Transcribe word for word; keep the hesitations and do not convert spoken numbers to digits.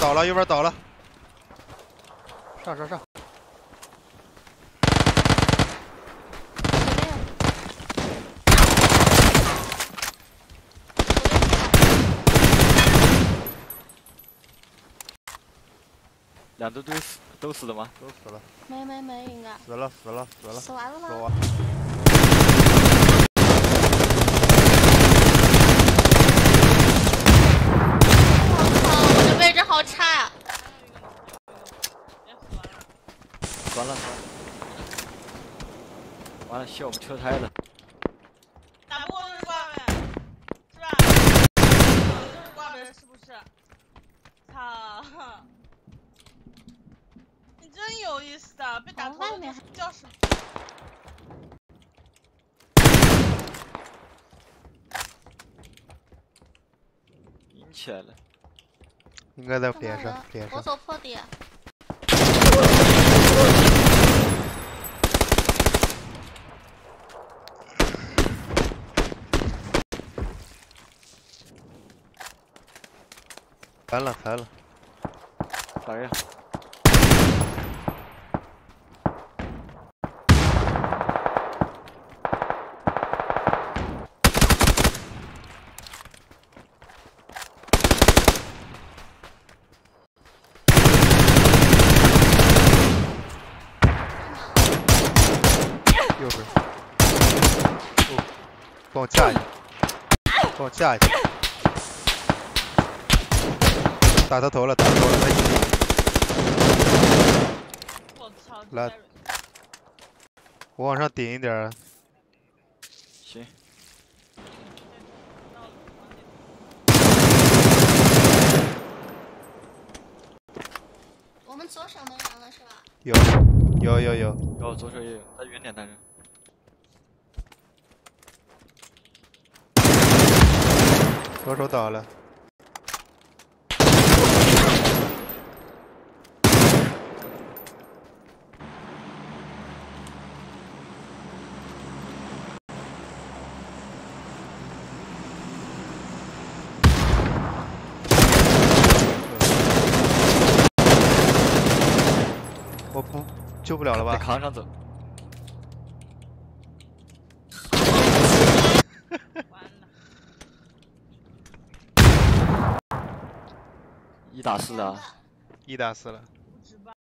倒了，右边倒了，上上上。 两队都死都死了吗？ 都死了。 没没没，应该。 死了死了死了。 死完了吗？ 死完。 我靠，我的位置好差呀！ 完了，完了，卸我们车胎了。 打不过就是挂呗，是吧？就是挂呗，是不是？操！你真有意思的，被打头的就是教室。 赢起来了。 应该在脸上，脸上。 我走破底。 残了残了。 咋样？ 右边，哦，帮我架一下，帮我架一下，打他头了，打他头了，他赢了。 我操！ 来，我往上顶一点。 行。 我们左手没人了是吧？ 有，有有有。 有，左手也有，在远点，但是。 左手倒了，我不救不了了吧？ 在扛上走。 完了。 一打四的。 一打四了。